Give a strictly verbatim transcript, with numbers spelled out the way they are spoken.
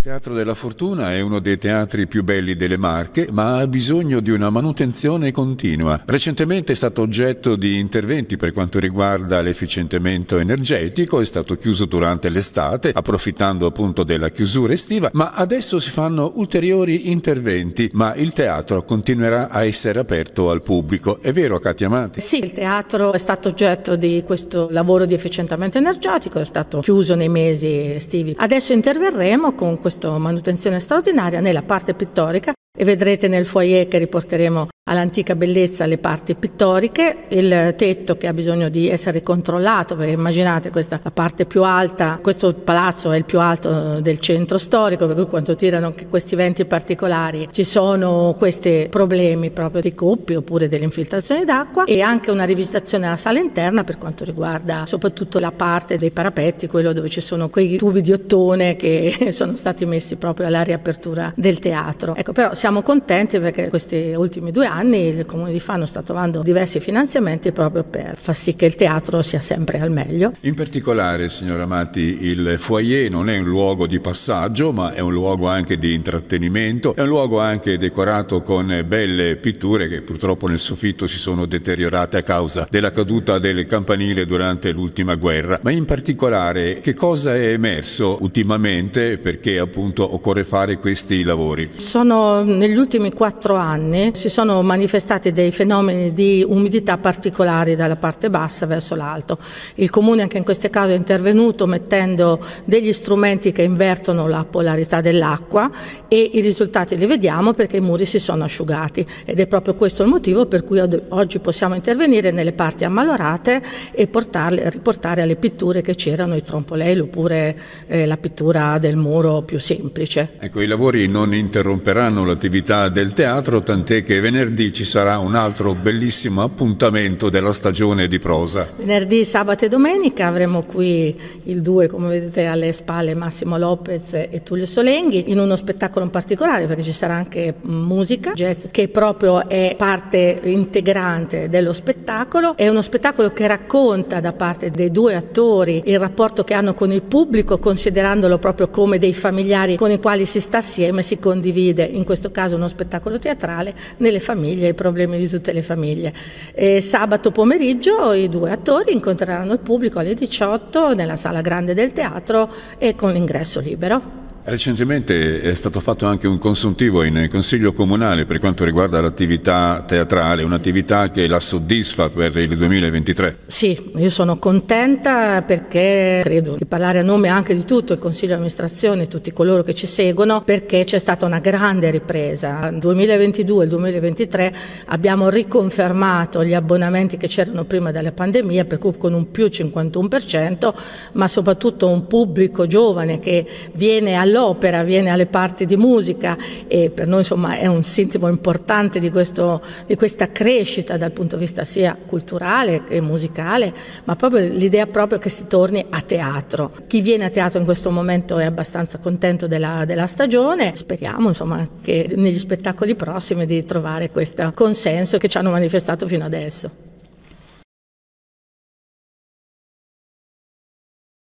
Teatro della Fortuna è uno dei teatri più belli delle Marche, ma ha bisogno di una manutenzione continua. Recentemente è stato oggetto di interventi per quanto riguarda l'efficientamento energetico, è stato chiuso durante l'estate, approfittando appunto della chiusura estiva, ma adesso si fanno ulteriori interventi, ma il teatro continuerà a essere aperto al pubblico. È vero, Katia Amati? Sì, il teatro è stato oggetto di questo lavoro di efficientamento energetico, è stato chiuso nei mesi estivi. Adesso interverremo con questa manutenzione straordinaria nella parte pittorica e vedrete nel foyer che riporteremo all'antica bellezza le parti pittoriche, il tetto che ha bisogno di essere controllato, perché immaginate questa la parte più alta, questo palazzo è il più alto del centro storico, per cui quando tirano anche questi venti particolari ci sono questi problemi proprio di coppi oppure delle infiltrazioni d'acqua, e anche una rivisitazione della sala interna per quanto riguarda soprattutto la parte dei parapetti, quello dove ci sono quei tubi di ottone che sono stati messi proprio alla riapertura del teatro. Ecco, però siamo contenti perché questi ultimi due anni il Comune di Fano sta trovando diversi finanziamenti proprio per far sì che il teatro sia sempre al meglio. In particolare, signora Amati, il foyer non è un luogo di passaggio, ma è un luogo anche di intrattenimento, è un luogo anche decorato con belle pitture che purtroppo nel soffitto si sono deteriorate a causa della caduta del campanile durante l'ultima guerra. Ma in particolare, che cosa è emerso ultimamente perché appunto occorre fare questi lavori? Sono negli ultimi quattro anni si sono manifestati dei fenomeni di umidità particolari dalla parte bassa verso l'alto. Il Comune anche in questo caso è intervenuto mettendo degli strumenti che invertono la polarità dell'acqua, e i risultati li vediamo perché i muri si sono asciugati, ed è proprio questo il motivo per cui oggi possiamo intervenire nelle parti ammalorate e portarle, riportare alle pitture che c'erano, i trompolieri oppure eh, la pittura del muro più semplice. Ecco, i lavori non interromperanno l'attività del teatro, tant'è che venerdì ci sarà un altro bellissimo appuntamento della stagione di prosa. Venerdì, sabato e domenica avremo qui il due, come vedete alle spalle, Massimo Lopez e Tullio Solenghi, in uno spettacolo in particolare perché ci sarà anche musica, jazz, che proprio è parte integrante dello spettacolo. È uno spettacolo che racconta da parte dei due attori il rapporto che hanno con il pubblico, considerandolo proprio come dei familiari con i quali si sta assieme, si condivide, in questo caso uno spettacolo teatrale, nelle famiglie, i problemi di tutte le famiglie. E sabato pomeriggio i due attori incontreranno il pubblico alle diciotto nella sala grande del teatro e con l'ingresso libero. Recentemente è stato fatto anche un consuntivo in Consiglio Comunale per quanto riguarda l'attività teatrale, un'attività che la soddisfa per il duemilaventitré. Sì, io sono contenta perché credo di parlare a nome anche di tutto il Consiglio di amministrazione e tutti coloro che ci seguono, perché c'è stata una grande ripresa. Nel duemilaventidue e il duemilaventitré abbiamo riconfermato gli abbonamenti che c'erano prima della pandemia, per cui con un più cinquantuno per cento, ma soprattutto un pubblico giovane che viene al l'opera, viene alle parti di musica, e per noi insomma è un sintomo importante di, questo, di questa crescita dal punto di vista sia culturale che musicale, ma proprio l'idea proprio che si torni a teatro. Chi viene a teatro in questo momento è abbastanza contento della, della stagione, speriamo insomma che negli spettacoli prossimi di trovare questo consenso che ci hanno manifestato fino adesso.